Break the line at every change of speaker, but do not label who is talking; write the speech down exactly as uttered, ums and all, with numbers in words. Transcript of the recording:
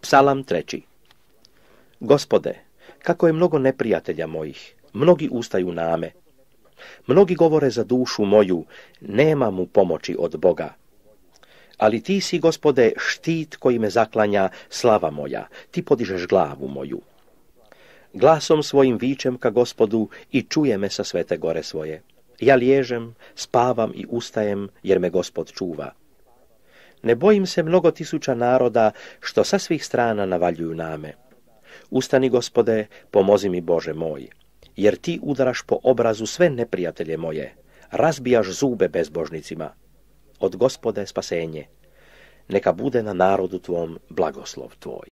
Psalam treći. Gospode, kako je mnogo neprijatelja mojih, mnogi ustaju name. Mnogi govore za dušu moju, nema mu pomoći od Boga. Ali ti si, Gospode, štit koji me zaklanja, slava moja, ti podižeš glavu moju. Glasom svojim vičem ka Gospodu i čuje me sa svete gore svoje. Ja liježem, spavam i ustajem, jer me Gospod čuva. Ne bojim se mnogo tisuća naroda, što sa svih strana navaljuju name. Ustani, Gospode, pomozi mi, Bože moj, jer ti udaraš po obrazu sve neprijatelje moje, razbijaš zube bezbožnicima. Od Gospode spasenje, neka bude na narodu tvom blagoslov tvoj.